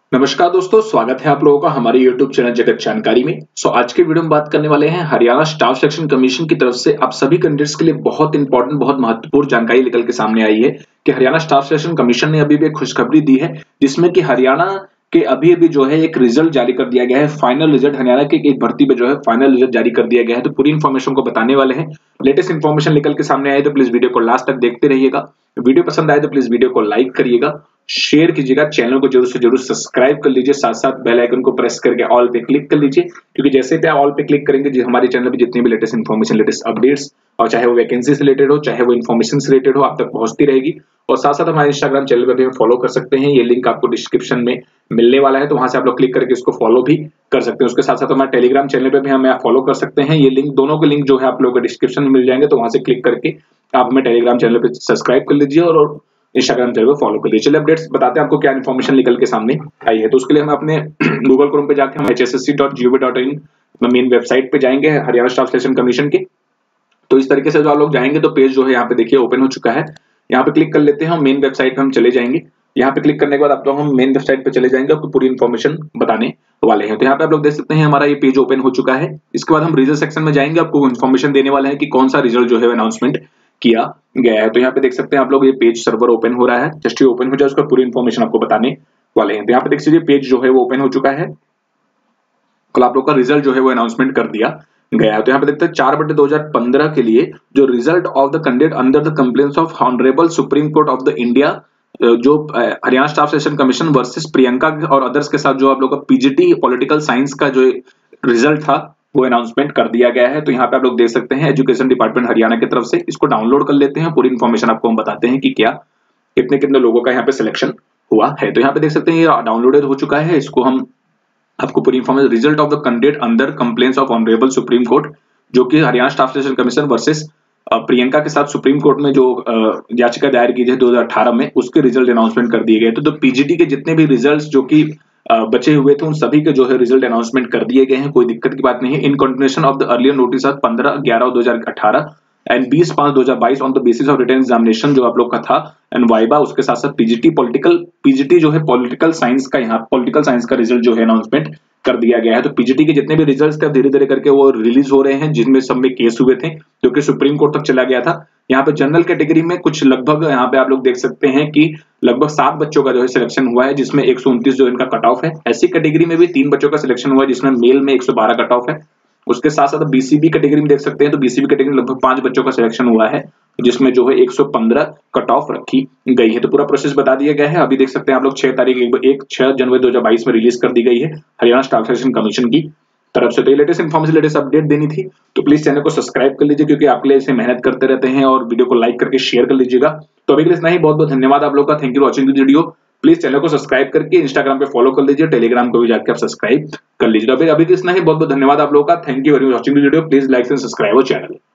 नमस्कार दोस्तों, स्वागत है आप लोगों का हमारे YouTube चैनल जगत जानकारी में। आज के वीडियो में बात करने वाले हैं हरियाणा स्टाफ सिलेक्शन कमीशन की तरफ से आप सभी कैंडिडेट्स के लिए बहुत इंपॉर्टेंट, बहुत महत्वपूर्ण जानकारी निकल के सामने आई है कि हरियाणा स्टाफ सिलेक्शन कमीशन ने अभी भी एक खुशखबरी दी है, जिसमें कि हरियाणा के अभी जो है एक रिजल्ट जारी कर दिया गया है। फाइनल रिजल्ट हरियाणा के एक भर्ती पे जो है फाइनल रिजल्ट जारी कर दिया गया है। तो पूरी इन्फॉर्मेशन को बताने वाले हैं। लेटेस्ट इन्फॉर्मेशन निकल के सामने आए तो प्लीज वीडियो को लास्ट तक देखते रहिएगा। वीडियो पसंद आए तो प्लीज वीडियो को लाइक करिएगा, शेयर कीजिएगा, चैनल को जरूर से जरूर सब्सक्राइब कर लीजिए, साथ साथ बेल आइकन को प्रेस करके ऑल पे क्लिक कर लीजिए, क्योंकि जैसे ही आप ऑल पे क्लिक करेंगे हमारे चैनल पे जितनी भी लेटेस्ट इन्फॉर्मेशन, लेटेस्ट अपडेट्स, और चाहे वो वैकेंसी से रिलेटेड हो, चाहे वो इन्फॉर्मेशन से रिलेटेड हो, आप तक पहुंचती रहेगी। और साथ साथ हमारे इंस्टाग्राम चैनल पर भी फॉलो कर सकते हैं। ये लिंक आपको डिस्क्रिप्शन में मिलने वाला है, तो वहां से आप लोग क्लिक करके इसको फॉलो भी कर सकते हैं। उसके साथ साथ हमारे टेलीग्राम चैनल पे भी हमें फॉलो कर सकते हैं। ये लिंक, दोनों के लिंक जो है आप लोगों को डिस्क्रिप्शन में मिल जाएंगे, तो वहां से क्लिक करके आप हमें टेलीग्राम चैनल पे सब्सक्राइब कर लीजिए और इंस्टाग्राम चैनल पे फॉलो कर लीजिए। चलिए अपडेट्स बताते हैं आपको क्या इन्फॉर्मेशन निकल के सामने आई है। तो उसके लिए हम अपने गूगल क्रोम पे जाके हम hssc.gov.in मेन वेबसाइट पे जाएंगे हरियाणा स्टाफ सिलेक्शन कमीशन के। तो इस तरीके से जो आप लोग जाएंगे तो पेज जो है यहाँ पे देखिए ओपन हो चुका है। यहाँ पे क्लिक कर लेते हैं, हम मेन वेबसाइट पे हम चले जाएंगे। यहाँ पे क्लिक करने के बाद आप लोग हम मेन वेबसाइट पे चले जाएंगे, आपको पूरी इन्फॉर्मेशन बताने वाले हैं। तो यहाँ पे आप लोग देख सकते हैं हमारा ये पेज ओपन हो चुका है। इसके बाद हम रिजल्ट सेक्शन में जाएंगे, आपको इन्फॉर्मेशन देने वाले हैं कि कौन सा रिजल्ट जो है अनाउंसमेंट किया गया है। तो यहाँ पे देख सकते हैं आप लोग, ये पेज सर्वर ओपन हो रहा है। जस्ट ये ओपन हो जाए उसका पूरी इन्फॉर्मेशन आपको बताने वाले हैं। तो यहाँ पे देख लीजिए पेज जो है वो ओपन हो चुका है। कल आप लोग का रिजल्ट जो है वो अनाउंसमेंट कर दिया गया है। तो यहाँ पे देखते हैं 4/2015 के लिए जो result of the candidate under the complaints of honourable supreme court of the India, जो Haryana staff selection commission versus Priyanka और अदर्स के साथ जो आप लोग का पीजीटी पॉलिटिकल साइंस का जो रिजल्ट था वो अनाउंसमेंट कर दिया गया है। तो यहाँ पे आप लोग देख सकते हैं एजुकेशन डिपार्टमेंट हरियाणा की तरफ से। इसको डाउनलोड कर लेते हैं, पूरी इन्फॉर्मेशन आपको हम बताते हैं कि क्या कितने कितने लोगों का यहाँ पे सिलेक्शन हुआ है। तो यहाँ पे देख सकते हैं ये डाउनलोडेड हो चुका है। इसको हम आपको पूरी information, result of the candidate under complaints of honourable supreme court, जो कि Haryana staff selection commission versus Priyanka के साथ सुप्रीम कोर्ट में जो याचिका दायर की थी 2018 में, उसके रिजल्ट अनाउंसमेंट कर दिए गए। तो पीजीटी के जितने भी रिजल्ट्स जो कि बचे हुए थे उन सभी के जो है रिजल्ट अनाउंसमेंट कर दिए गए हैं। कोई दिक्कत की बात नहीं है। In continuation of the earlier notice 15/11/2018 and 20/5/2022 on the basis of written examination जो आप लोग का था एंड वाइबा, उसके साथ साथ पीजीटी जो है पॉलिटिकल साइंस का, यहाँ पॉलिटिकल साइंस का रिजल्ट जो है अनाउंसमेंट कर दिया गया है। तो पीजीटी के जितने भी रिजल्ट्स थे धीरे धीरे करके वो रिलीज हो रहे हैं, जिनमें सब में केस हुए थे जो कि सुप्रीम कोर्ट तक चला गया था। यहाँ पे जनरल कैटेगरी में कुछ लगभग, यहाँ पे आप लोग देख सकते हैं कि लगभग 7 बच्चों का जो है सिलेक्शन हुआ है, जिसमें 129 जो इनका कट ऑफ है। एससी कैटेगरी में भी 3 बच्चों का सिलेक्शन हुआ है, जिसमें मेल में 112 कट ऑफ है। उसके साथ साथ बीसीबी कैटेगरी में देख सकते हैं, तो बीसीबी कैटेगरी में लगभग 5 बच्चों का सिलेक्शन हुआ है, जिसमें जो है 115 कट ऑफ रखी गई है। तो पूरा प्रोसेस बता दिया गया है। अभी देख सकते हैं आप लोग 6 जनवरी 2022 में रिलीज कर दी गई है हरियाणा स्टाफ सिलेक्शन कमीशन की तरफ से। तो लेटेस्ट इन्फॉर्मेशन, लेटेस्ट अपडेट देनी थी, तो प्लीज चैनल को सब्सक्राइब कर लीजिए, क्योंकि आपके लिए इसे मेहनत करते रहते हैं, और वीडियो को लाइक करके शेयर कर लीजिएगा। तो अभी के लिए इतना ही। बहुत बहुत धन्यवाद आप लोग का। Thank you watching this video. Please channel को सब्सक्राइब करके इंस्टाग्राम पे फॉलो कर लीजिए, टेलीग्राम को भी जाकर आप सब्सक्राइब कर लीजिए। अभी के लिए इतना ही। बहुत बहुत धन्यवाद आप लोग का। Thank you very much watching this video. Please like and subscribe our channel.